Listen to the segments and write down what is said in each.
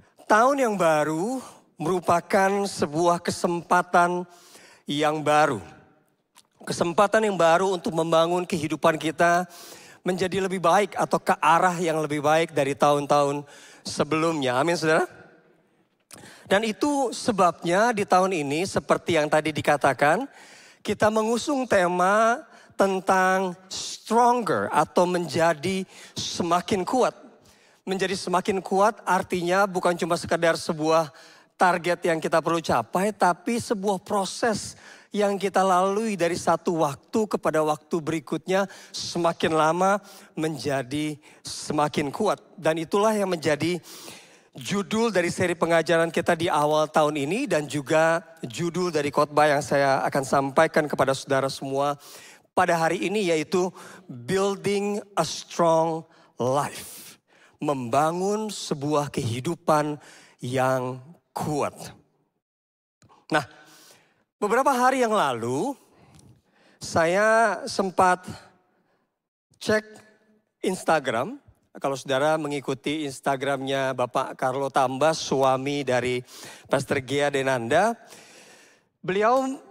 Tahun yang baru merupakan sebuah kesempatan yang baru. Kesempatan yang baru untuk membangun kehidupan kita menjadi lebih baik atau ke arah yang lebih baik dari tahun-tahun sebelumnya. Amin, saudara. Dan itu sebabnya di tahun ini seperti yang tadi dikatakan, kita mengusung tema tentang stronger atau menjadi semakin kuat. Menjadi semakin kuat artinya bukan cuma sekedar sebuah target yang kita perlu capai, tapi sebuah proses yang kita lalui dari satu waktu kepada waktu berikutnya semakin lama menjadi semakin kuat. Dan itulah yang menjadi judul dari seri pengajaran kita di awal tahun ini dan juga judul dari khotbah yang saya akan sampaikan kepada saudara semua pada hari ini, yaitu Building a Strong Life. Membangun sebuah kehidupan yang kuat. Nah, beberapa hari yang lalu saya sempat cek Instagram. Kalau saudara mengikuti Instagramnya Bapak Carlo Tambas, suami dari Pastor Gia Denanda, beliau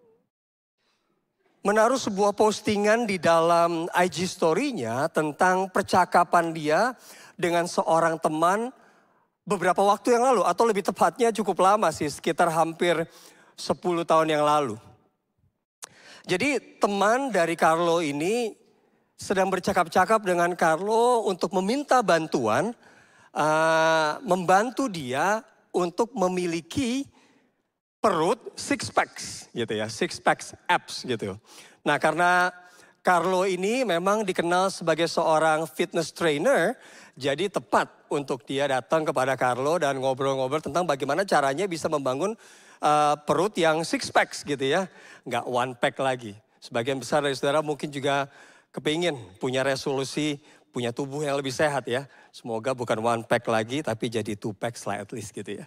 menaruh sebuah postingan di dalam IG story-nya tentang percakapan dia dengan seorang teman beberapa waktu yang lalu, atau lebih tepatnya cukup lama sih, sekitar hampir 10 tahun yang lalu. Jadi teman dari Carlo ini sedang bercakap-cakap dengan Carlo untuk meminta bantuan, membantu dia untuk memiliki perut six packs gitu ya, six packs abs gitu. Nah, karena Carlo ini memang dikenal sebagai seorang fitness trainer, jadi tepat untuk dia datang kepada Carlo dan ngobrol-ngobrol tentang bagaimana caranya bisa membangun perut yang six packs gitu ya. Nggak one pack lagi. Sebagian besar dari saudara mungkin juga kepingin punya resolusi, punya tubuh yang lebih sehat ya. Semoga bukan one pack lagi tapi jadi two packs lah at least gitu ya.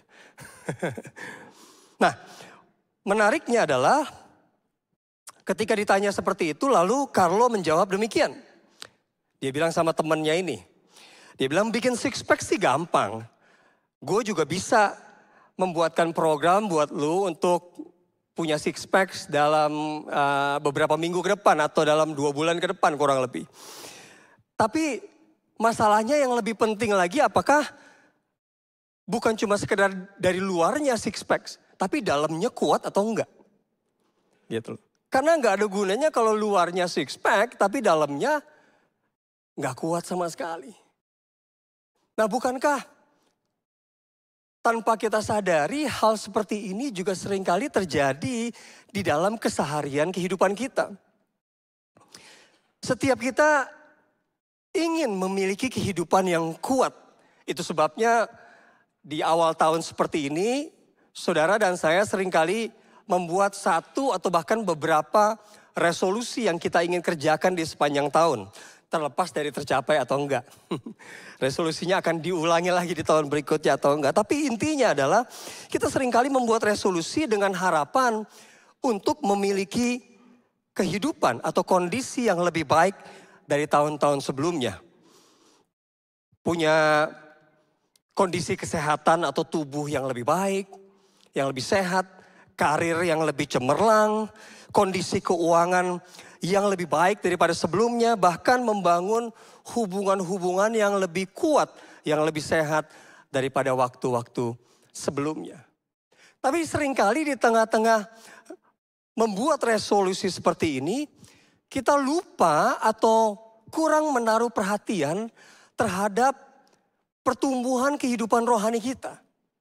Nah, menariknya adalah ketika ditanya seperti itu lalu Carlo menjawab demikian. Dia bilang sama temannya ini. Dia bilang bikin six pack sih gampang. Gue juga bisa membuatkan program buat lu untuk punya six packs dalam beberapa minggu ke depan atau dalam 2 bulan ke depan kurang lebih. Tapi masalahnya yang lebih penting lagi, apakah bukan cuma sekedar dari luarnya six packs, tapi dalamnya kuat atau enggak? Gitu. Karena enggak ada gunanya kalau luarnya six pack tapi dalamnya enggak kuat sama sekali. Nah, bukankah tanpa kita sadari hal seperti ini juga seringkali terjadi di dalam keseharian kehidupan kita. Setiap kita ingin memiliki kehidupan yang kuat. Itu sebabnya di awal tahun seperti ini, saudara dan saya seringkali membuat satu atau bahkan beberapa resolusi yang kita ingin kerjakan di sepanjang tahun. Terlepas dari tercapai atau enggak. Resolusinya akan diulangi lagi di tahun berikutnya atau enggak. Tapi intinya adalah kita seringkali membuat resolusi dengan harapan untuk memiliki kehidupan atau kondisi yang lebih baik dari tahun-tahun sebelumnya. Punya kondisi kesehatan atau tubuh yang lebih baik, yang lebih sehat, karir yang lebih cemerlang, kondisi keuangan yang lebih baik daripada sebelumnya, bahkan membangun hubungan-hubungan yang lebih kuat, yang lebih sehat daripada waktu-waktu sebelumnya. Tapi seringkali di tengah-tengah membuat resolusi seperti ini, kita lupa atau kurang menaruh perhatian terhadap pertumbuhan kehidupan rohani kita.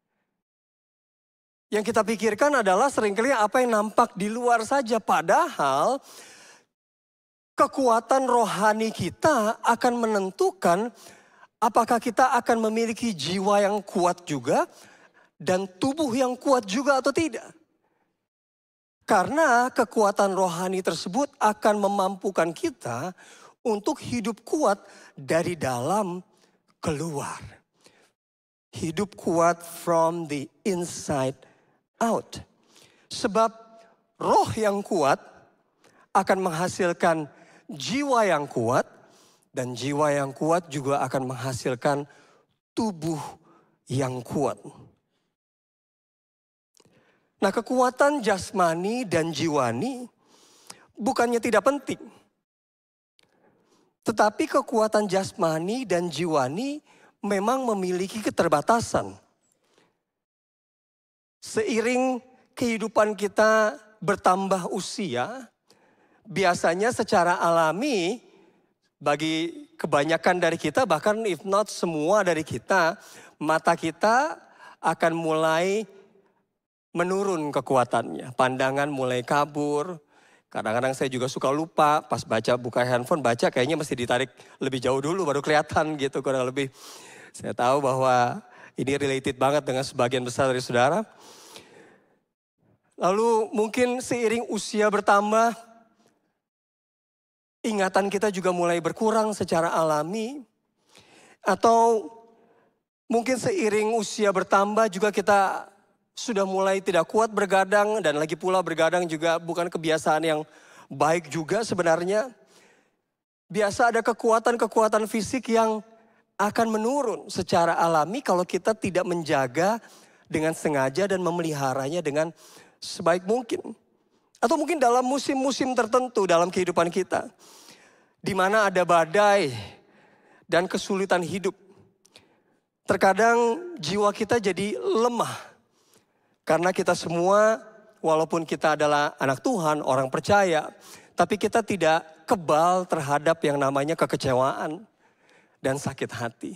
Yang kita pikirkan adalah seringkali apa yang nampak di luar saja, padahal kekuatan rohani kita akan menentukan apakah kita akan memiliki jiwa yang kuat juga dan tubuh yang kuat juga atau tidak. Karena kekuatan rohani tersebut akan memampukan kita untuk hidup kuat dari dalam keluar. Hidup kuat from the inside out. Sebab roh yang kuat akan menghasilkan jiwa yang kuat, dan jiwa yang kuat juga akan menghasilkan tubuh yang kuat. Nah, kekuatan jasmani dan jiwani bukannya tidak penting. Tetapi kekuatan jasmani dan jiwani memang memiliki keterbatasan. Seiring kehidupan kita bertambah usia, biasanya secara alami bagi kebanyakan dari kita, bahkan if not semua dari kita, mata kita akan mulai menurun kekuatannya. Pandangan mulai kabur. Kadang-kadang saya juga suka lupa pas buka handphone, kayaknya mesti ditarik lebih jauh dulu baru kelihatan gitu kurang lebih. Saya tahu bahwa ini related banget dengan sebagian besar dari saudara. Lalu mungkin seiring usia bertambah, ingatan kita juga mulai berkurang secara alami. Atau mungkin seiring usia bertambah juga kita sudah mulai tidak kuat bergadang, dan lagi pula bergadang juga bukan kebiasaan yang baik juga sebenarnya. Biasa ada kekuatan-kekuatan fisik yang akan menurun secara alami kalau kita tidak menjaga dengan sengaja dan memeliharanya dengan sebaik mungkin. Atau mungkin dalam musim-musim tertentu dalam kehidupan kita, di mana ada badai dan kesulitan hidup. Terkadang jiwa kita jadi lemah. Karena kita semua, walaupun kita adalah anak Tuhan, orang percaya, tapi kita tidak kebal terhadap yang namanya kekecewaan dan sakit hati.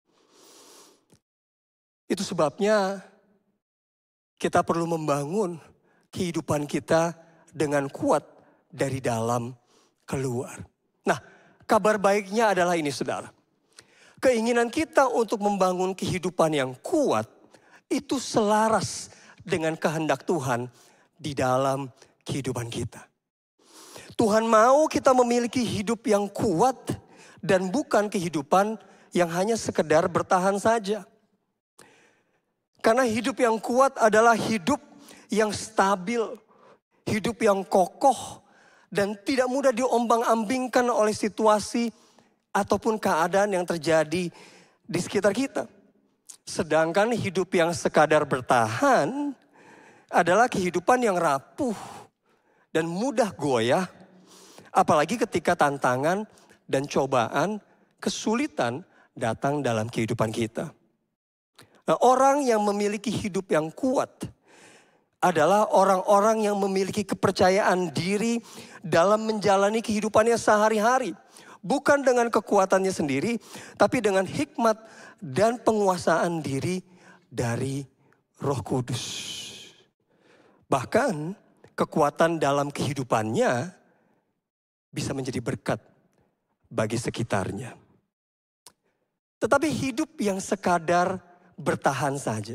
Itu sebabnya kita perlu membangun kehidupan kita dengan kuat dari dalam keluar. Nah, kabar baiknya adalah ini, saudara. Keinginan kita untuk membangun kehidupan yang kuat itu selaras dengan kehendak Tuhan di dalam kehidupan kita. Tuhan mau kita memiliki hidup yang kuat dan bukan kehidupan yang hanya sekedar bertahan saja. Karena hidup yang kuat adalah hidup yang stabil, hidup yang kokoh dan tidak mudah diombang-ambingkan oleh situasi ataupun keadaan yang terjadi di sekitar kita. Sedangkan hidup yang sekadar bertahan adalah kehidupan yang rapuh dan mudah goyah. Apalagi ketika tantangan dan cobaan, kesulitan datang dalam kehidupan kita. Nah, orang yang memiliki hidup yang kuat adalah orang-orang yang memiliki kepercayaan diri dalam menjalani kehidupannya sehari-hari. Bukan dengan kekuatannya sendiri, tapi dengan hikmat dan penguasaan diri dari Roh Kudus. Bahkan kekuatan dalam kehidupannya bisa menjadi berkat bagi sekitarnya. Tetapi hidup yang sekadar bertahan saja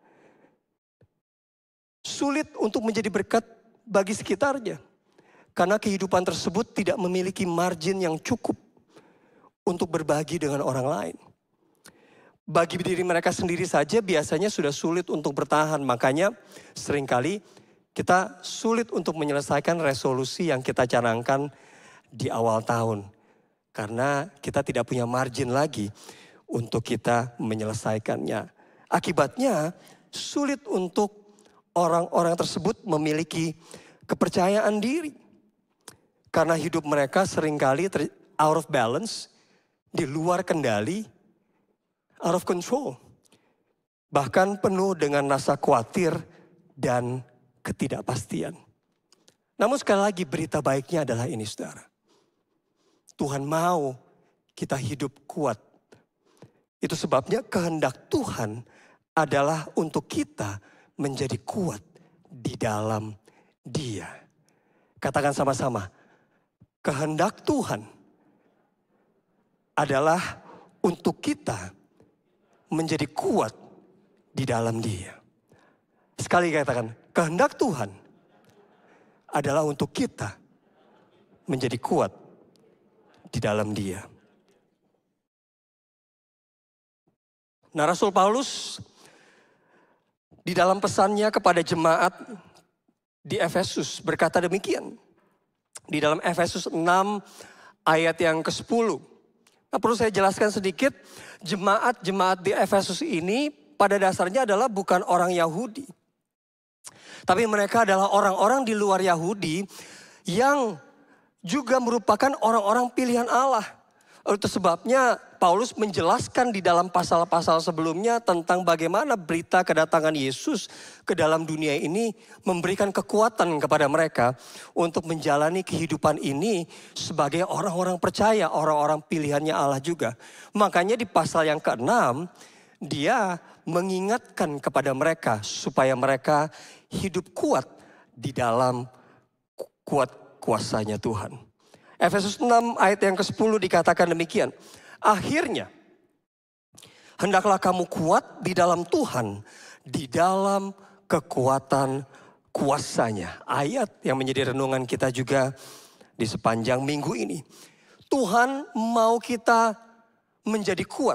sulit untuk menjadi berkat bagi sekitarnya. Karena kehidupan tersebut tidak memiliki margin yang cukup untuk berbagi dengan orang lain. Bagi diri mereka sendiri saja biasanya sudah sulit untuk bertahan. Makanya seringkali kita sulit untuk menyelesaikan resolusi yang kita canangkan di awal tahun. Karena kita tidak punya margin lagi untuk kita menyelesaikannya. Akibatnya sulit untuk orang-orang tersebut memiliki kepercayaan diri. Karena hidup mereka seringkali out of balance, di luar kendali, out of control. Bahkan penuh dengan rasa khawatir dan ketidakpastian. Namun sekali lagi berita baiknya adalah ini, saudara. Tuhan mau kita hidup kuat. Itu sebabnya kehendak Tuhan adalah untuk kita menjadi kuat di dalam Dia. Katakan sama-sama. Kehendak Tuhan adalah untuk kita menjadi kuat di dalam Dia. Sekali katakan, kehendak Tuhan adalah untuk kita menjadi kuat di dalam Dia. Nah, Rasul Paulus di dalam pesannya kepada jemaat di Efesus berkata demikian. Di dalam Efesus 6 ayat yang ke-10. Nah, perlu saya jelaskan sedikit, jemaat-jemaat di Efesus ini pada dasarnya adalah bukan orang Yahudi. Tapi mereka adalah orang-orang di luar Yahudi yang juga merupakan orang-orang pilihan Allah. Itu sebabnya Paulus menjelaskan di dalam pasal-pasal sebelumnya tentang bagaimana berita kedatangan Yesus ke dalam dunia ini memberikan kekuatan kepada mereka untuk menjalani kehidupan ini sebagai orang-orang percaya, orang-orang pilihannya Allah juga. Makanya di pasal yang ke-6 dia mengingatkan kepada mereka supaya mereka hidup kuat di dalam kuat kuasanya Tuhan. Efesus 6 ayat yang ke-10 dikatakan demikian. Akhirnya, hendaklah kamu kuat di dalam Tuhan, di dalam kekuatan kuasanya. Ayat yang menjadi renungan kita juga di sepanjang minggu ini. Tuhan mau kita menjadi kuat.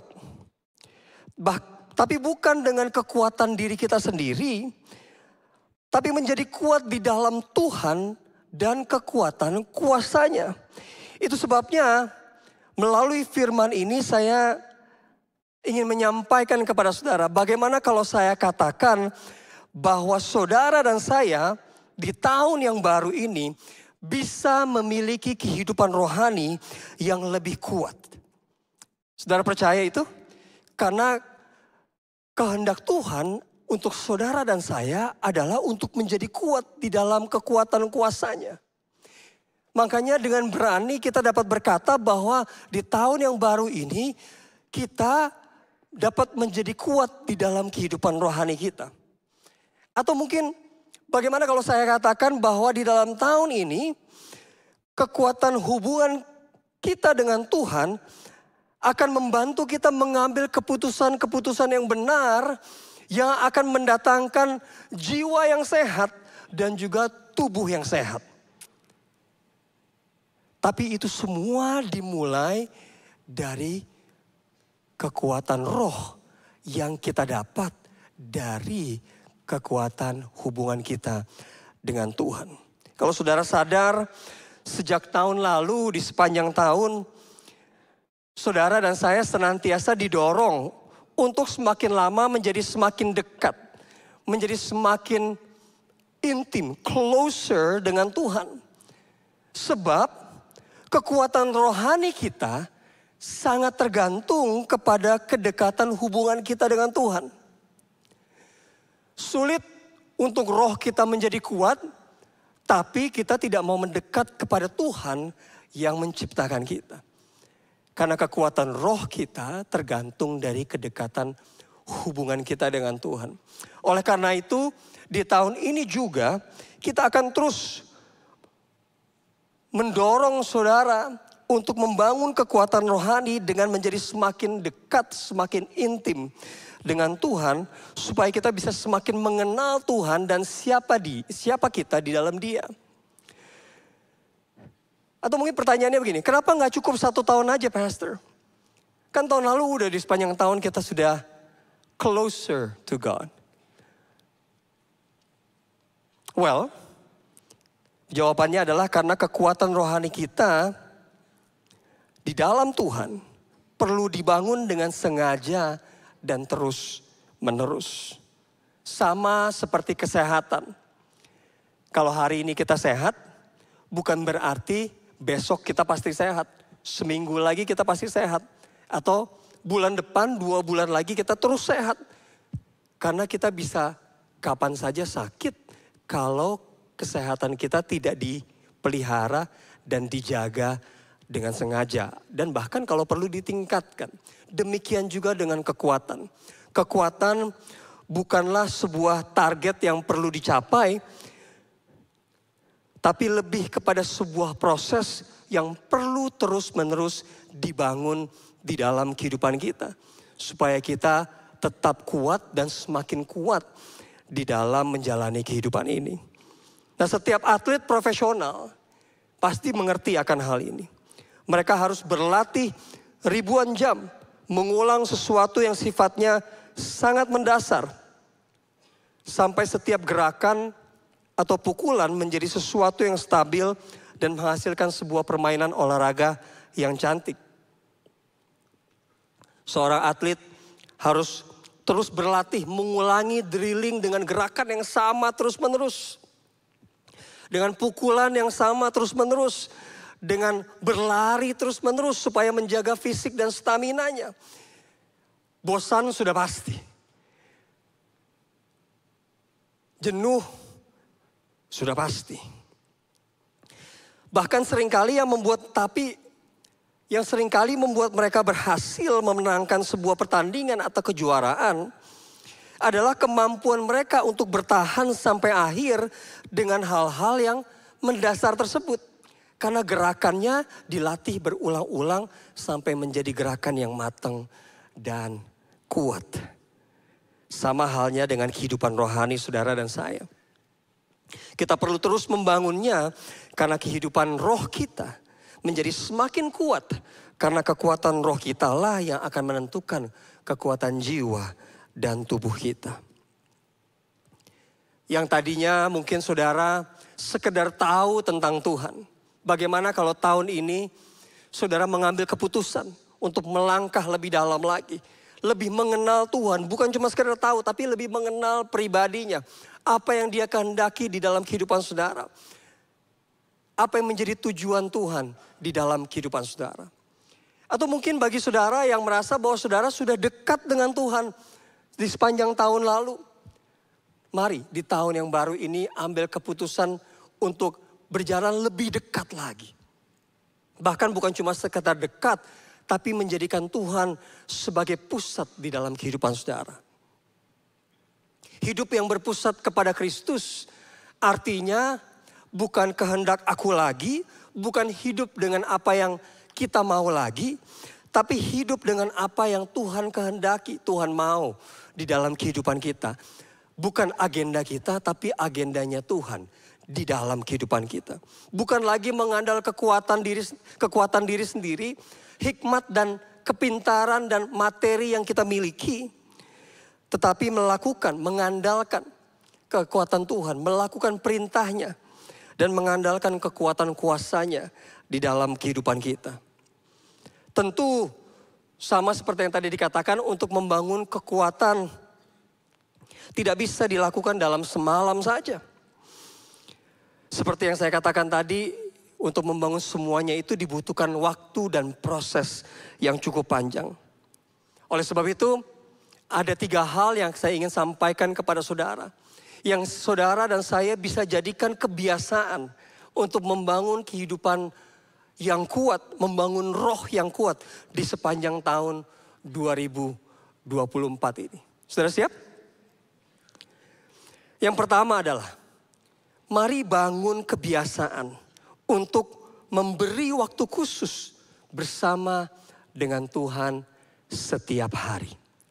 Tapi bukan dengan kekuatan diri kita sendiri, tapi menjadi kuat di dalam Tuhan dan kekuatan kuasanya. Itu sebabnya melalui firman ini saya ingin menyampaikan kepada saudara, bagaimana kalau saya katakan bahwa saudara dan saya di tahun yang baru ini bisa memiliki kehidupan rohani yang lebih kuat. Saudara percaya itu? Karena kehendak Tuhan untuk saudara dan saya adalah untuk menjadi kuat di dalam kekuatan kuasanya. Makanya dengan berani kita dapat berkata bahwa di tahun yang baru ini kita dapat menjadi kuat di dalam kehidupan rohani kita. Atau mungkin bagaimana kalau saya katakan bahwa di dalam tahun ini kekuatan hubungan kita dengan Tuhan akan membantu kita mengambil keputusan-keputusan yang benar yang akan mendatangkan jiwa yang sehat dan juga tubuh yang sehat. Tapi itu semua dimulai dari kekuatan roh yang kita dapat dari kekuatan hubungan kita dengan Tuhan. Kalau saudara sadar, sejak tahun lalu di sepanjang tahun, saudara dan saya senantiasa didorong untuk semakin lama menjadi semakin dekat, menjadi semakin intim, closer dengan Tuhan. Sebab kekuatan rohani kita sangat tergantung kepada kedekatan hubungan kita dengan Tuhan. Sulit untuk roh kita menjadi kuat, tapi kita tidak mau mendekat kepada Tuhan yang menciptakan kita. Karena kekuatan roh kita tergantung dari kedekatan hubungan kita dengan Tuhan. Oleh karena itu, di tahun ini juga kita akan terus mendorong saudara untuk membangun kekuatan rohani dengan menjadi semakin dekat, semakin intim dengan Tuhan. Supaya kita bisa semakin mengenal Tuhan dan siapa kita di dalam Dia. Atau mungkin pertanyaannya begini, kenapa gak cukup 1 tahun aja Pastor? Kan tahun lalu udah di sepanjang tahun kita sudah closer to God. Well, jawabannya adalah karena kekuatan rohani kita di dalam Tuhan perlu dibangun dengan sengaja dan terus menerus. Sama seperti kesehatan. Kalau hari ini kita sehat, bukan berarti besok kita pasti sehat. Seminggu lagi kita pasti sehat. Atau bulan depan, 2 bulan lagi kita terus sehat. Karena kita bisa kapan saja sakit kalau kesehatan kita tidak dipelihara dan dijaga dengan sengaja. Dan bahkan kalau perlu ditingkatkan. Demikian juga dengan kekuatan. Kekuatan bukanlah sebuah target yang perlu dicapai, tapi lebih kepada sebuah proses yang perlu terus-menerus dibangun di dalam kehidupan kita. Supaya kita tetap kuat dan semakin kuat di dalam menjalani kehidupan ini. Nah, setiap atlet profesional pasti mengerti akan hal ini. Mereka harus berlatih ribuan jam mengulang sesuatu yang sifatnya sangat mendasar. Sampai setiap gerakan atau pukulan menjadi sesuatu yang stabil dan menghasilkan sebuah permainan olahraga yang cantik. Seorang atlet harus terus berlatih mengulangi drilling dengan gerakan yang sama terus-menerus. Dengan pukulan yang sama terus-menerus. Dengan berlari terus-menerus supaya menjaga fisik dan staminanya. Bosan sudah pasti. Jenuh sudah pasti. Bahkan seringkali yang seringkali membuat mereka berhasil memenangkan sebuah pertandingan atau kejuaraan adalah kemampuan mereka untuk bertahan sampai akhir dengan hal-hal yang mendasar tersebut. Karena gerakannya dilatih berulang-ulang sampai menjadi gerakan yang matang dan kuat. Sama halnya dengan kehidupan rohani saudara dan saya. Kita perlu terus membangunnya karena kehidupan roh kita menjadi semakin kuat. Karena kekuatan roh kita lah yang akan menentukan kekuatan jiwa dan tubuh kita. Yang tadinya mungkin saudara sekedar tahu tentang Tuhan. Bagaimana kalau tahun ini saudara mengambil keputusan untuk melangkah lebih dalam lagi. Lebih mengenal Tuhan, bukan cuma sekedar tahu tapi lebih mengenal pribadinya. Apa yang dia kehendaki di dalam kehidupan saudara. Apa yang menjadi tujuan Tuhan di dalam kehidupan saudara. Atau mungkin bagi saudara yang merasa bahwa saudara sudah dekat dengan Tuhan di sepanjang tahun lalu. Mari di tahun yang baru ini ambil keputusan untuk berjalan lebih dekat lagi. Bahkan bukan cuma sekedar dekat, tapi menjadikan Tuhan sebagai pusat di dalam kehidupan saudara. Hidup yang berpusat kepada Kristus artinya bukan kehendak aku lagi, bukan hidup dengan apa yang kita mau lagi, tapi hidup dengan apa yang Tuhan kehendaki, Tuhan mau di dalam kehidupan kita. Bukan agenda kita, tapi agendanya Tuhan di dalam kehidupan kita. Bukan lagi mengandal kekuatan diri sendiri, hikmat dan kepintaran dan materi yang kita miliki. Tetapi mengandalkan kekuatan Tuhan, melakukan perintahnya. Dan mengandalkan kekuatan kuasanya di dalam kehidupan kita. Tentu sama seperti yang tadi dikatakan, untuk membangun kekuatan tidak bisa dilakukan dalam semalam saja. Seperti yang saya katakan tadi, untuk membangun semuanya itu dibutuhkan waktu dan proses yang cukup panjang. Oleh sebab itu, ada 3 hal yang saya ingin sampaikan kepada saudara. Yang saudara dan saya bisa jadikan kebiasaan untuk membangun kehidupan yang kuat, membangun roh yang kuat di sepanjang tahun 2024 ini. Saudara siap? Yang pertama adalah, mari bangun kebiasaan untuk memberi waktu khusus bersama dengan Tuhan setiap hari.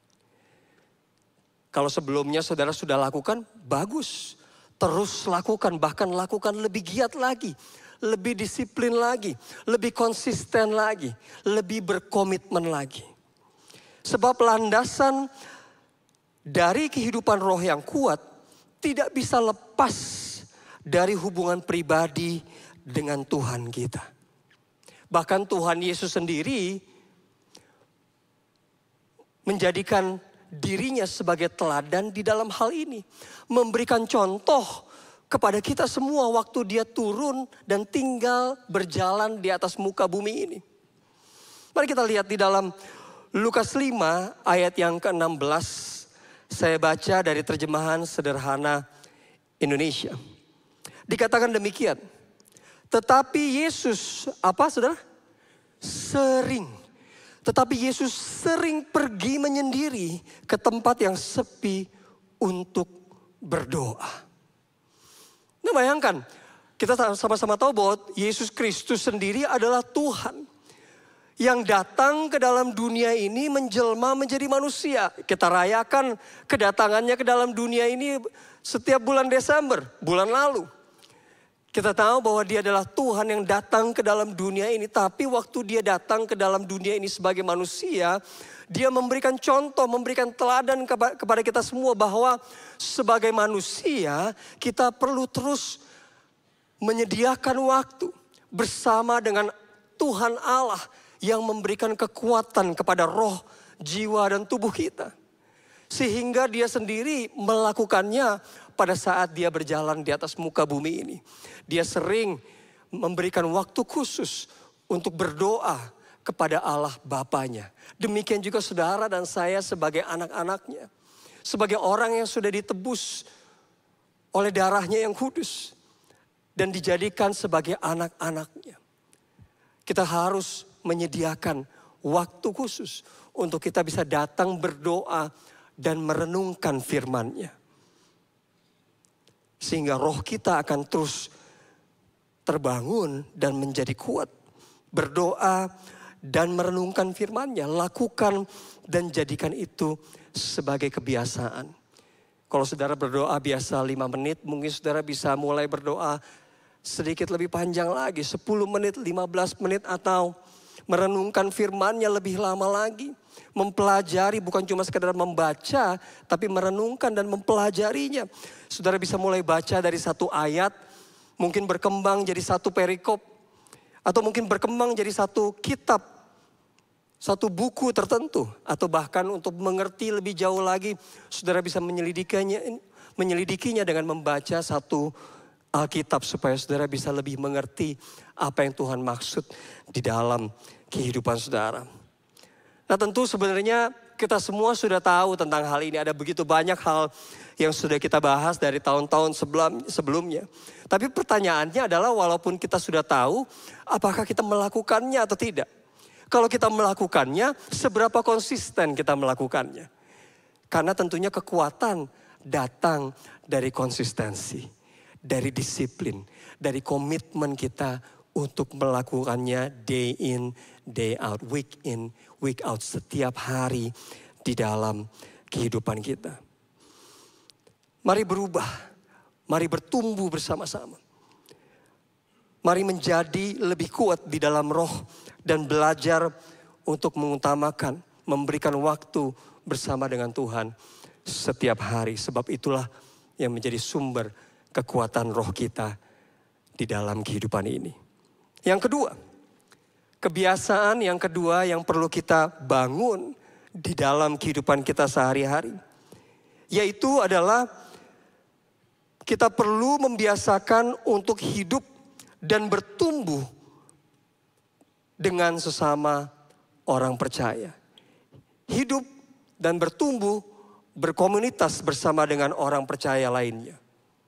Kalau sebelumnya saudara sudah lakukan, bagus. Terus lakukan, bahkan lakukan lebih giat lagi. Lebih disiplin lagi. Lebih konsisten lagi. Lebih berkomitmen lagi. Sebab landasan dari kehidupan roh yang kuat tidak bisa lepas dari hubungan pribadi dengan Tuhan kita. Bahkan Tuhan Yesus sendiri menjadikan dirinya sebagai teladan di dalam hal ini. Memberikan contoh kepada kita semua waktu dia turun dan tinggal berjalan di atas muka bumi ini. Mari kita lihat di dalam Lukas 5 ayat yang ke-16. Saya baca dari terjemahan sederhana Indonesia. Dikatakan demikian. Tetapi Yesus, apa saudara? Tetapi Yesus sering pergi menyendiri ke tempat yang sepi untuk berdoa. Nah bayangkan, kita sama-sama tahu bahwa Yesus Kristus sendiri adalah Tuhan. Yang datang ke dalam dunia ini menjelma menjadi manusia. Kita rayakan kedatangannya ke dalam dunia ini setiap bulan Desember, bulan lalu. Kita tahu bahwa dia adalah Tuhan yang datang ke dalam dunia ini. Tapi waktu dia datang ke dalam dunia ini sebagai manusia, dia memberikan contoh, memberikan teladan kepada kita semua bahwa sebagai manusia kita perlu terus menyediakan waktu bersama dengan Tuhan Allah yang memberikan kekuatan kepada roh, jiwa dan tubuh kita. Sehingga dia sendiri melakukannya pada saat dia berjalan di atas muka bumi ini. Dia sering memberikan waktu khusus untuk berdoa kepada Allah Bapanya. Demikian juga saudara dan saya sebagai anak-anaknya. Sebagai orang yang sudah ditebus oleh darahnya yang kudus. Dan dijadikan sebagai anak-anaknya. Kita harus menyediakan waktu khusus untuk kita bisa datang berdoa dan merenungkan firman-Nya. Sehingga roh kita akan terus terbangun dan menjadi kuat. Berdoa dan merenungkan firman-Nya. Lakukan dan jadikan itu sebagai kebiasaan. Kalau saudara berdoa biasa 5 menit, mungkin saudara bisa mulai berdoa sedikit lebih panjang lagi. 10 menit, 15 menit atau merenungkan firman-Nya lebih lama lagi. Mempelajari bukan cuma sekedar membaca, tapi merenungkan dan mempelajarinya. Saudara bisa mulai baca dari satu ayat, mungkin berkembang jadi satu perikop. Atau mungkin berkembang jadi satu kitab, satu buku tertentu. Atau bahkan untuk mengerti lebih jauh lagi, saudara bisa menyelidikinya dengan membaca satu Alkitab. Supaya saudara bisa lebih mengerti apa yang Tuhan maksud di dalam kehidupan saudara. Nah tentu sebenarnya kita semua sudah tahu tentang hal ini. Ada begitu banyak hal yang sudah kita bahas dari tahun-tahun sebelumnya. Tapi pertanyaannya adalah walaupun kita sudah tahu, apakah kita melakukannya atau tidak? Kalau kita melakukannya, seberapa konsisten kita melakukannya? Karena tentunya kekuatan datang dari konsistensi, dari disiplin, dari komitmen kita untuk melakukannya day in, day out, week in, week out, setiap hari di dalam kehidupan kita. Mari berubah, mari bertumbuh bersama-sama. Mari menjadi lebih kuat di dalam roh dan belajar untuk mengutamakan, memberikan waktu bersama dengan Tuhan setiap hari. Sebab itulah yang menjadi sumber kekuatan roh kita di dalam kehidupan ini. Yang kedua, kebiasaan yang kedua yang perlu kita bangun di dalam kehidupan kita sehari-hari. Yaitu adalah kita perlu membiasakan untuk hidup dan bertumbuh dengan sesama orang percaya. Hidup dan bertumbuh berkomunitas bersama dengan orang percaya lainnya.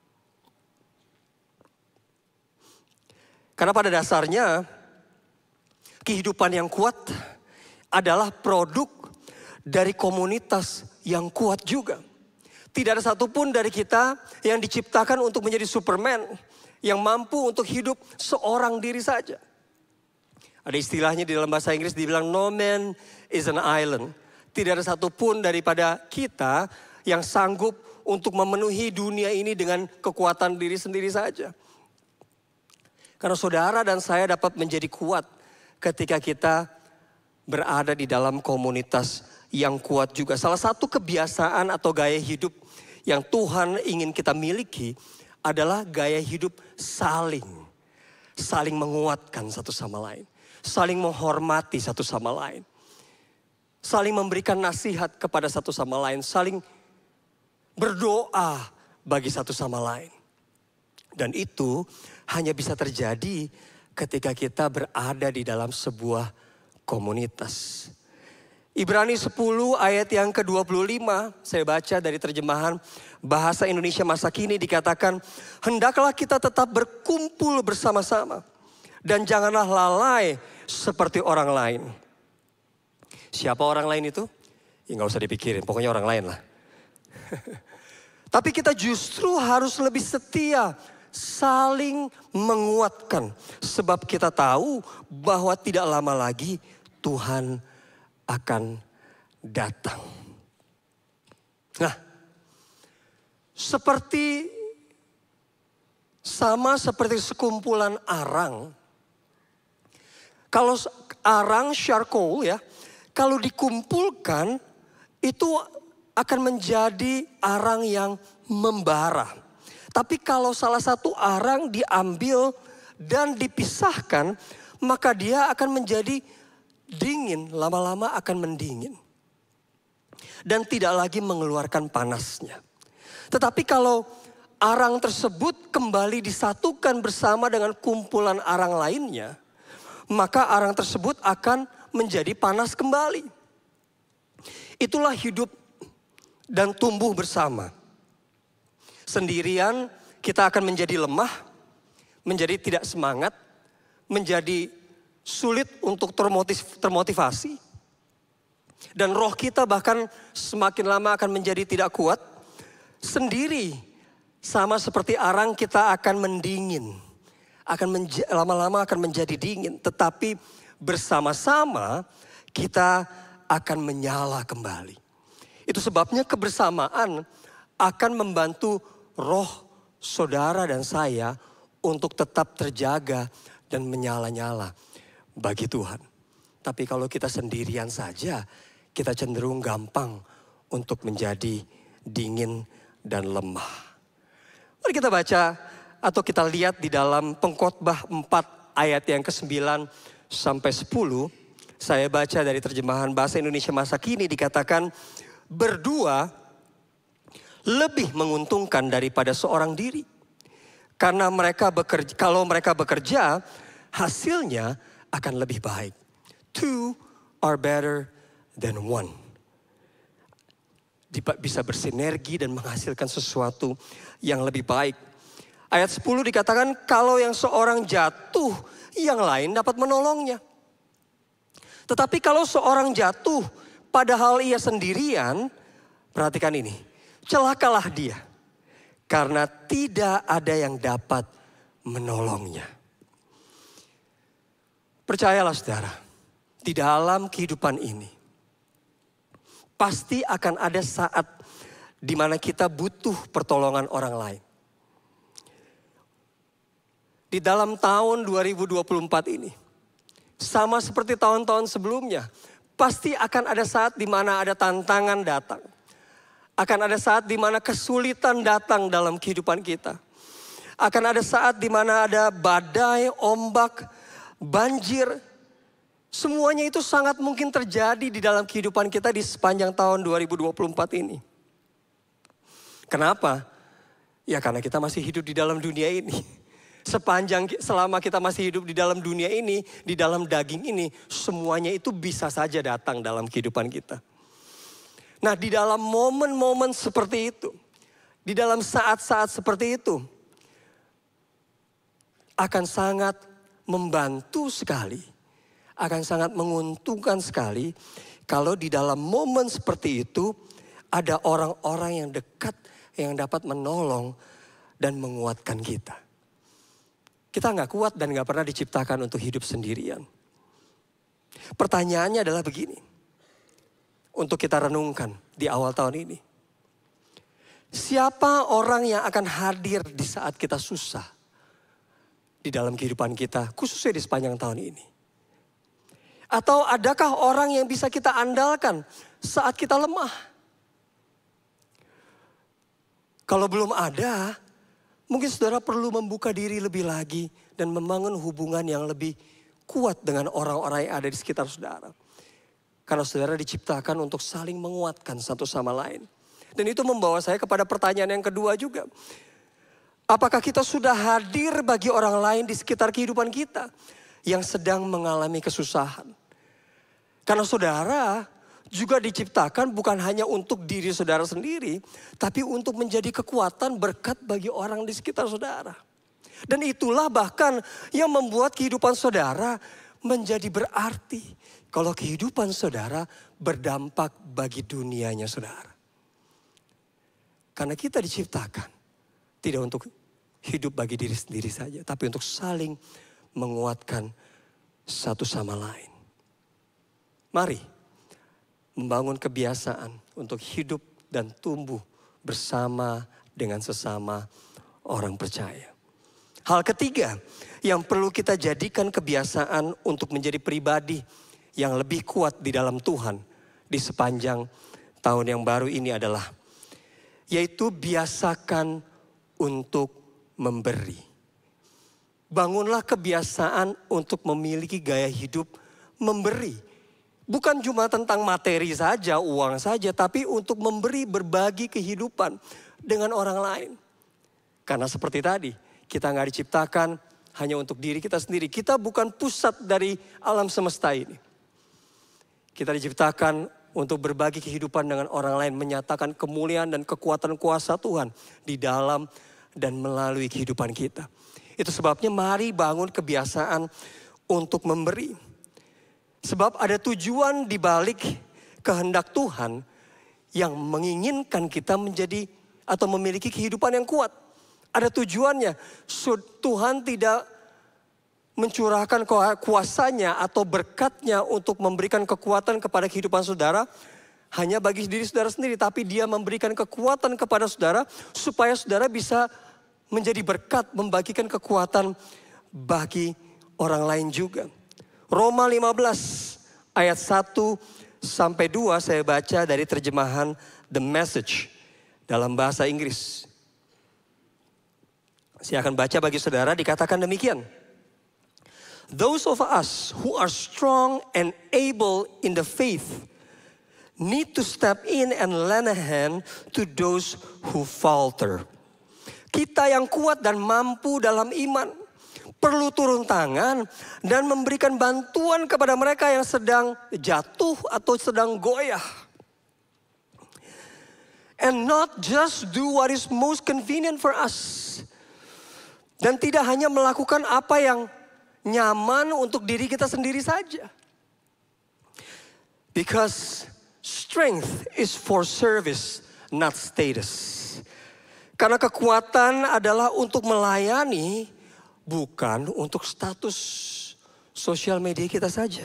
Karena pada dasarnya kehidupan yang kuat adalah produk dari komunitas yang kuat juga. Tidak ada satupun dari kita yang diciptakan untuk menjadi Superman yang mampu untuk hidup seorang diri saja. Ada istilahnya di dalam bahasa Inggris dibilang no man is an island. Tidak ada satupun daripada kita yang sanggup untuk memenuhi dunia ini dengan kekuatan diri sendiri saja. Karena saudara dan saya dapat menjadi kuat ketika kita berada di dalam komunitas yang kuat juga. Salah satu kebiasaan atau gaya hidup yang Tuhan ingin kita miliki adalah gaya hidup saling menguatkan satu sama lain. Saling menghormati satu sama lain. Saling memberikan nasihat kepada satu sama lain. Saling berdoa bagi satu sama lain. Dan itu hanya bisa terjadi ketika kita berada di dalam sebuah komunitas. Ibrani 10 ayat yang ke-25, saya baca dari terjemahan Bahasa Indonesia masa kini dikatakan, hendaklah kita tetap berkumpul bersama-sama dan janganlah lalai seperti orang lain. Siapa orang lain itu? Ya gak usah dipikirin, pokoknya orang lain lah. Tapi kita justru harus lebih setia, saling menguatkan. Sebab kita tahu bahwa tidak lama lagi Tuhan akan datang. Nah, seperti sekumpulan arang. Kalau arang charcoal ya, kalau dikumpulkan itu akan menjadi arang yang membara. Tapi kalau salah satu arang diambil dan dipisahkan, maka dia akan menjadi dingin, lama-lama akan mendingin. dan tidak lagi mengeluarkan panasnya. Tetapi kalau arang tersebut kembali disatukan bersama dengan kumpulan arang lainnya, maka arang tersebut akan menjadi panas kembali. Itulah hidup dan tumbuh bersama. Sendirian kita akan menjadi lemah, menjadi tidak semangat, menjadi sulit untuk termotivasi. Dan roh kita bahkan semakin lama akan menjadi tidak kuat. Sendiri sama seperti arang kita akan mendingin. Lama-lama akan menjadi dingin. Tetapi bersama-sama kita akan menyala kembali. Itu sebabnya kebersamaan akan membantu roh saudara dan saya untuk tetap terjaga dan menyala-nyala bagi Tuhan. Tapi kalau kita sendirian saja, kita cenderung gampang untuk menjadi dingin dan lemah. Mari kita baca atau kita lihat di dalam Pengkhotbah 4 ayat yang ke-9 sampai 10. Saya baca dari terjemahan bahasa Indonesia masa kini, dikatakan berdua lebih menguntungkan daripada seorang diri. Karena kalau mereka bekerja, hasilnya akan lebih baik. Two are better than one. Bisa bersinergi dan menghasilkan sesuatu yang lebih baik. Ayat 10 dikatakan kalau yang seorang jatuh, yang lain dapat menolongnya. Tetapi kalau seorang jatuh padahal ia sendirian, perhatikan ini, celakalah dia. Karena tidak ada yang dapat menolongnya. Percayalah saudara, di dalam kehidupan ini, pasti akan ada saat di mana kita butuh pertolongan orang lain. Di dalam tahun 2024 ini, sama seperti tahun-tahun sebelumnya, pasti akan ada saat di mana ada tantangan datang. Akan ada saat di mana kesulitan datang dalam kehidupan kita. Akan ada saat di mana ada badai, ombak, banjir. Semuanya itu sangat mungkin terjadi di dalam kehidupan kita di sepanjang tahun 2024 ini. Kenapa? Ya karena kita masih hidup di dalam dunia ini. Selama kita masih hidup di dalam dunia ini, di dalam daging ini, semuanya itu bisa saja datang dalam kehidupan kita. Nah, di dalam momen-momen seperti itu, di dalam saat-saat seperti itu, akan sangat membantu sekali, akan sangat menguntungkan sekali kalau di dalam momen seperti itu ada orang-orang yang dekat yang dapat menolong dan menguatkan kita. Kita nggak kuat dan nggak pernah diciptakan untuk hidup sendirian. Pertanyaannya adalah begini, untuk kita renungkan di awal tahun ini. Siapa orang yang akan hadir di saat kita susah di dalam kehidupan kita, khususnya di sepanjang tahun ini? Atau adakah orang yang bisa kita andalkan saat kita lemah? Kalau belum ada, mungkin saudara perlu membuka diri lebih lagi dan membangun hubungan yang lebih kuat dengan orang-orang yang ada di sekitar saudara. Karena saudara diciptakan untuk saling menguatkan satu sama lain. Dan itu membawa saya kepada pertanyaan yang kedua juga. Apakah kita sudah hadir bagi orang lain di sekitar kehidupan kita yang sedang mengalami kesusahan? Karena saudara juga diciptakan bukan hanya untuk diri saudara sendiri, tapi untuk menjadi kekuatan berkat bagi orang di sekitar saudara. Dan itulah bahkan yang membuat kehidupan saudara menjadi berarti. Kalau kehidupan saudara berdampak bagi dunianya saudara. Karena kita diciptakan tidak untuk hidup bagi diri sendiri saja, tapi untuk saling menguatkan satu sama lain. Mari membangun kebiasaan untuk hidup dan tumbuh bersama dengan sesama orang percaya. Hal ketiga yang perlu kita jadikan kebiasaan untuk menjadi pribadi yang lebih kuat di dalam Tuhan di sepanjang tahun yang baru ini adalah, yaitu biasakan untuk memberi. Bangunlah kebiasaan untuk memiliki gaya hidup memberi. Bukan cuma tentang materi saja, uang saja, tapi untuk memberi, berbagi kehidupan dengan orang lain. Karena seperti tadi, kita nggak diciptakan hanya untuk diri kita sendiri. Kita bukan pusat dari alam semesta ini. Kita diciptakan untuk berbagi kehidupan dengan orang lain, menyatakan kemuliaan dan kekuatan kuasa Tuhan di dalam dan melalui kehidupan kita. Itu sebabnya mari bangun kebiasaan untuk memberi. Sebab ada tujuan di balik kehendak Tuhan yang menginginkan kita menjadi atau memiliki kehidupan yang kuat. Ada tujuannya. Tuhan tidak mencurahkan kuasanya atau berkatnya untuk memberikan kekuatan kepada kehidupan saudara hanya bagi diri saudara sendiri. Tapi dia memberikan kekuatan kepada saudara supaya saudara bisa menjadi berkat, membagikan kekuatan bagi orang lain juga. Roma 15 ayat 1 sampai 2 saya baca dari terjemahan The Message dalam bahasa Inggris. Saya akan baca bagi saudara, dikatakan demikian. Those of us who are strong and able in the faith need to step in and lend a hand to those who falter. Kita yang kuat dan mampu dalam iman perlu turun tangan dan memberikan bantuan kepada mereka yang sedang jatuh atau sedang goyah. And not just do what is most convenient for us. Dan tidak hanya melakukan apa yang nyaman untuk diri kita sendiri saja. Because strength is for service, not status. Karena kekuatan adalah untuk melayani, bukan untuk status sosial media kita saja.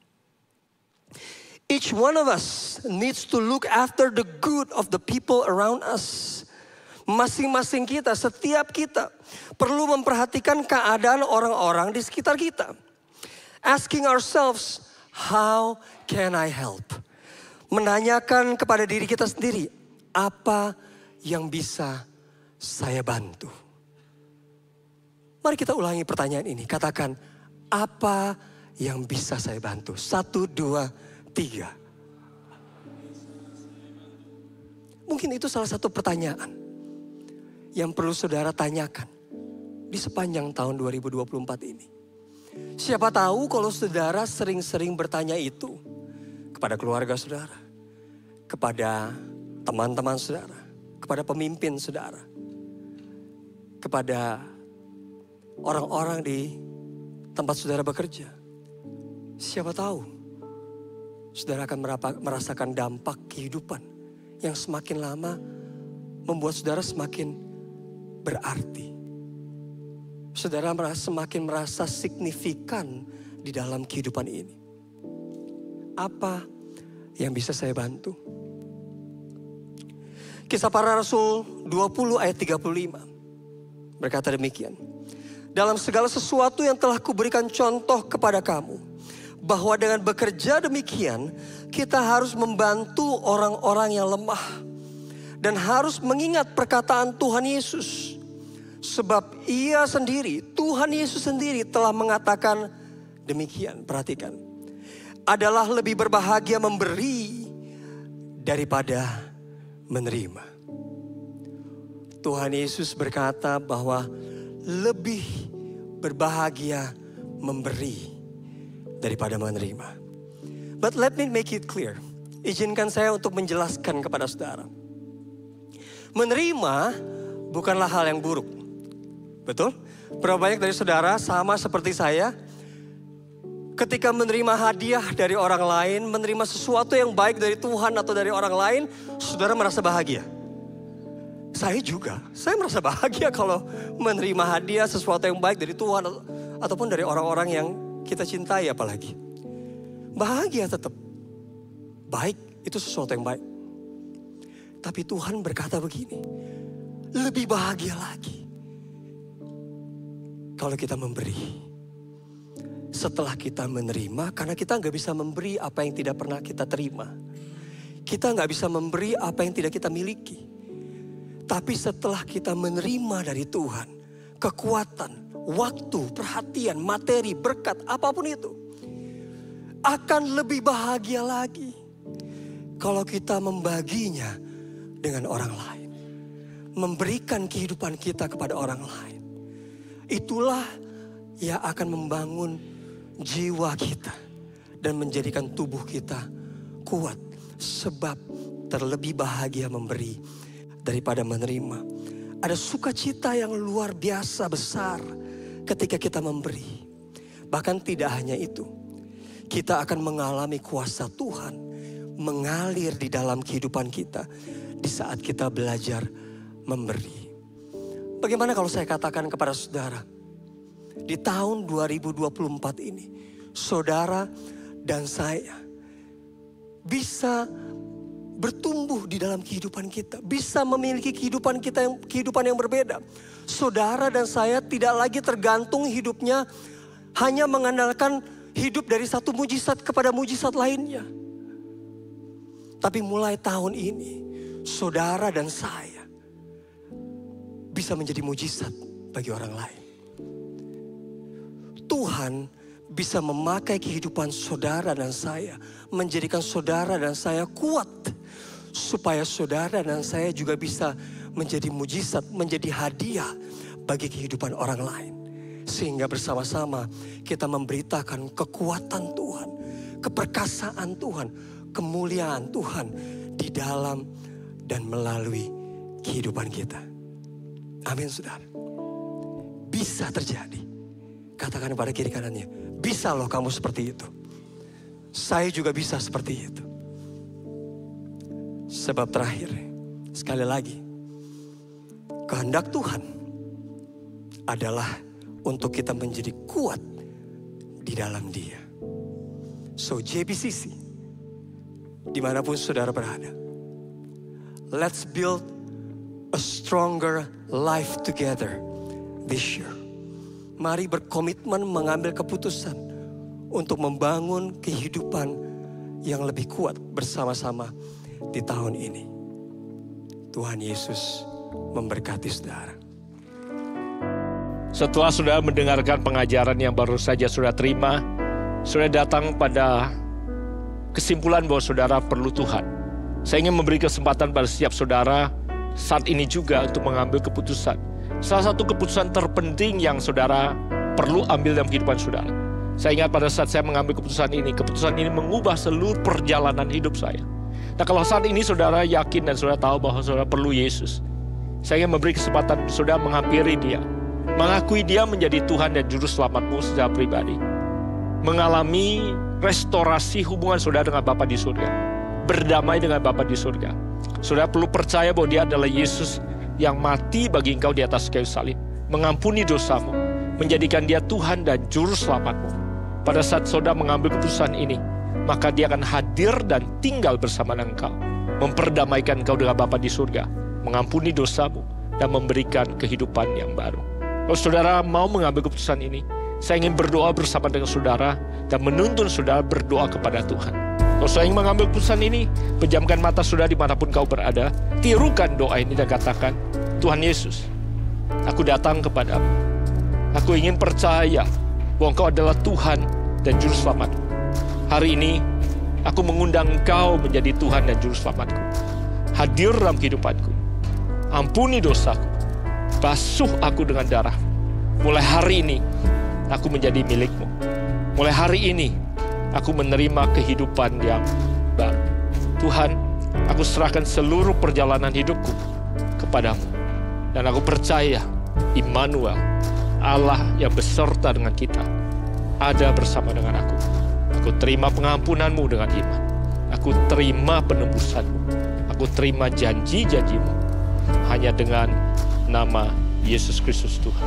Each one of us needs to look after the good of the people around us. Masing-masing kita, setiap kita perlu memperhatikan keadaan orang-orang di sekitar kita. Asking ourselves, how can I help? Menanyakan kepada diri kita sendiri, apa yang bisa saya bantu? Mari kita ulangi pertanyaan ini. Katakan, apa yang bisa saya bantu? 1, 2, 3. Mungkin itu salah satu pertanyaan yang perlu saudara tanyakan di sepanjang tahun 2024 ini. Siapa tahu kalau saudara sering-sering bertanya itu kepada keluarga saudara, kepada teman-teman saudara, kepada pemimpin saudara, kepada orang-orang di tempat saudara bekerja. Siapa tahu saudara akan merasakan dampak kehidupan yang semakin lama membuat saudara semakin berarti. Saudara semakin merasa signifikan di dalam kehidupan ini. Apa yang bisa saya bantu? Kisah Para Rasul 20 ayat 35 berkata demikian. Dalam segala sesuatu yang telah kuberikan contoh kepada kamu, bahwa dengan bekerja demikian kita harus membantu orang-orang yang lemah dan harus mengingat perkataan Tuhan Yesus. Sebab ia sendiri, Tuhan Yesus sendiri telah mengatakan demikian. Perhatikan, adalah lebih berbahagia memberi daripada menerima. Tuhan Yesus berkata bahwa lebih berbahagia memberi daripada menerima. But let me make it clear. Izinkan saya untuk menjelaskan kepada saudara. Menerima bukanlah hal yang buruk. Betul? Berapa banyak dari saudara sama seperti saya, ketika menerima hadiah dari orang lain, menerima sesuatu yang baik dari Tuhan atau dari orang lain, saudara merasa bahagia? Saya juga, saya merasa bahagia kalau menerima hadiah sesuatu yang baik dari Tuhan ataupun dari orang-orang yang kita cintai apalagi. Bahagia tetap. Baik, itu sesuatu yang baik. Tapi Tuhan berkata begini, lebih bahagia lagi kalau kita memberi. Setelah kita menerima, karena kita gak bisa memberi apa yang tidak pernah kita terima. Kita gak bisa memberi apa yang tidak kita miliki. Tapi setelah kita menerima dari Tuhan, kekuatan, waktu, perhatian, materi, berkat, apapun itu, akan lebih bahagia lagi kalau kita membaginya dengan orang lain. Memberikan kehidupan kita kepada orang lain. Itulah yang akan membangun jiwa kita dan menjadikan tubuh kita kuat. Sebab terlebih bahagia memberi daripada menerima. Ada sukacita yang luar biasa besar ketika kita memberi. Bahkan tidak hanya itu, kita akan mengalami kuasa Tuhan mengalir di dalam kehidupan kita di saat kita belajar memberi. Bagaimana kalau saya katakan kepada saudara, di tahun 2024 ini, saudara dan saya bisa bertumbuh di dalam kehidupan kita, bisa memiliki kehidupan yang berbeda. Saudara dan saya tidak lagi tergantung hidupnya hanya mengandalkan hidup dari satu mujizat kepada mujizat lainnya. Tapi mulai tahun ini, saudara dan saya bisa menjadi mujizat bagi orang lain. Tuhan bisa memakai kehidupan saudara dan saya, menjadikan saudara dan saya kuat, supaya saudara dan saya juga bisa menjadi mujizat, menjadi hadiah bagi kehidupan orang lain. Sehingga bersama-sama kita memberitakan kekuatan Tuhan, keperkasaan Tuhan, kemuliaan Tuhan di dalam dan melalui kehidupan kita. Amin, saudara. Bisa terjadi. Katakan pada kiri kanannya, bisa loh kamu seperti itu. Saya juga bisa seperti itu. Sebab terakhir, sekali lagi, kehendak Tuhan adalah untuk kita menjadi kuat di dalam Dia. So JBCC, dimanapun saudara berada, let's build a stronger life together this year. Mari berkomitmen mengambil keputusan untuk membangun kehidupan yang lebih kuat bersama-sama di tahun ini. Tuhan Yesus memberkati saudara. Setelah saudara mendengarkan pengajaran yang baru saja saudara terima, saudara datang pada kesimpulan bahwa saudara perlu Tuhan. Saya ingin memberi kesempatan pada setiap saudara saat ini juga untuk mengambil keputusan. Salah satu keputusan terpenting yang saudara perlu ambil dalam kehidupan saudara. Saya ingat pada saat saya mengambil keputusan ini mengubah seluruh perjalanan hidup saya. Nah, kalau saat ini saudara yakin dan saudara tahu bahwa saudara perlu Yesus, saya ingin memberi kesempatan saudara menghampiri Dia, mengakui Dia menjadi Tuhan dan Juru Selamatmu secara pribadi, mengalami restorasi hubungan saudara dengan Bapa di surga, berdamai dengan Bapa di surga. Saudara perlu percaya bahwa Dia adalah Yesus yang mati bagi engkau di atas kayu salib, mengampuni dosamu, menjadikan Dia Tuhan dan Juru Selamatmu. Pada saat saudara mengambil keputusan ini, maka Dia akan hadir dan tinggal bersama engkau, memperdamaikan engkau dengan Bapa di surga, mengampuni dosamu, dan memberikan kehidupan yang baru. Kalau saudara mau mengambil keputusan ini, saya ingin berdoa bersama dengan saudara dan menuntun saudara berdoa kepada Tuhan. Kalau saya ingin mengambil keputusan ini, pejamkan mata saudara dimanapun kau berada, tirukan doa ini dan katakan, Tuhan Yesus, aku datang kepadamu. Aku ingin percaya bahwa Engkau adalah Tuhan dan Juru Selamatku. Hari ini, aku mengundang Engkau menjadi Tuhan dan Juru Selamatku. Hadir dalam kehidupanku. Ampuni dosaku. Basuh aku dengan darah. Mulai hari ini, aku menjadi milik-Mu. Mulai hari ini, aku menerima kehidupan yang baru. Tuhan, aku serahkan seluruh perjalanan hidupku kepadamu. Dan aku percaya, Immanuel, Allah yang beserta dengan kita, ada bersama dengan aku. Aku terima pengampunanmu dengan iman. Aku terima penebusanmu. Aku terima janji-janjimu. Hanya dengan nama Yesus Kristus Tuhan.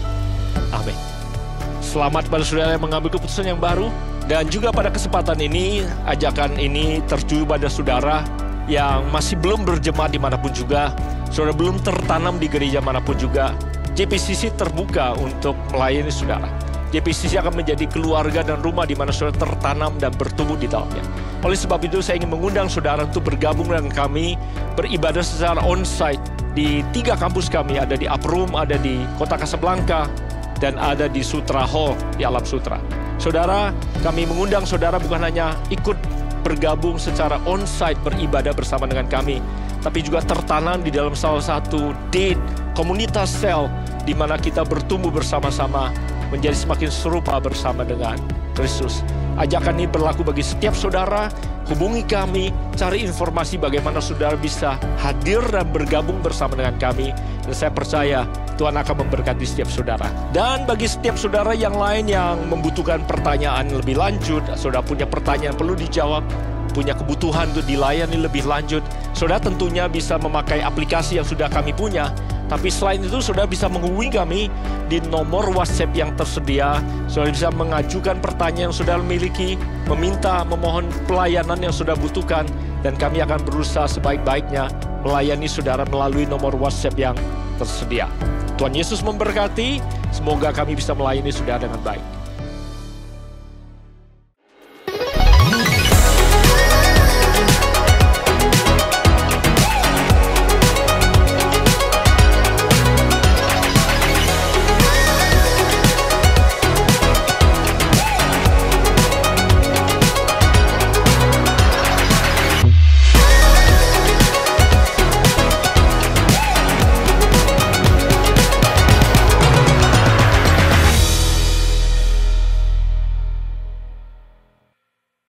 Amin. Selamat pada saudara yang mengambil keputusan yang baru. Dan juga pada kesempatan ini, ajakan ini tertuju pada saudara yang masih belum berjemaat dimanapun juga, saudara belum tertanam di gereja manapun juga. JPCC terbuka untuk melayani saudara. JPCC akan menjadi keluarga dan rumah di mana saudara tertanam dan bertumbuh di dalamnya. Oleh sebab itu, saya ingin mengundang saudara untuk bergabung dengan kami, beribadah secara on-site di 3 kampus kami, ada di Upper Room, ada di Kota Casablanca, dan ada di Sutra Hall di Alam Sutra. Saudara, kami mengundang saudara bukan hanya ikut bergabung secara on-site beribadah bersama dengan kami, tapi juga tertanam di dalam salah satu komunitas sel di mana kita bertumbuh bersama-sama menjadi semakin serupa bersama dengan Kristus. Ajakan ini berlaku bagi setiap saudara. Hubungi kami, cari informasi bagaimana saudara bisa hadir dan bergabung bersama dengan kami. Dan saya percaya Tuhan akan memberkati setiap saudara. Dan bagi setiap saudara yang lain yang membutuhkan pertanyaan lebih lanjut, saudara punya pertanyaan perlu dijawab, punya kebutuhan untuk dilayani lebih lanjut, saudara tentunya bisa memakai aplikasi yang sudah kami punya. Tapi selain itu, saudara bisa menghubungi kami di nomor WhatsApp yang tersedia. Saudara bisa mengajukan pertanyaan yang saudara miliki, memohon pelayanan yang saudara butuhkan, dan kami akan berusaha sebaik-baiknya melayani saudara melalui nomor WhatsApp yang tersedia. Tuhan Yesus memberkati, semoga kami bisa melayani saudara dengan baik.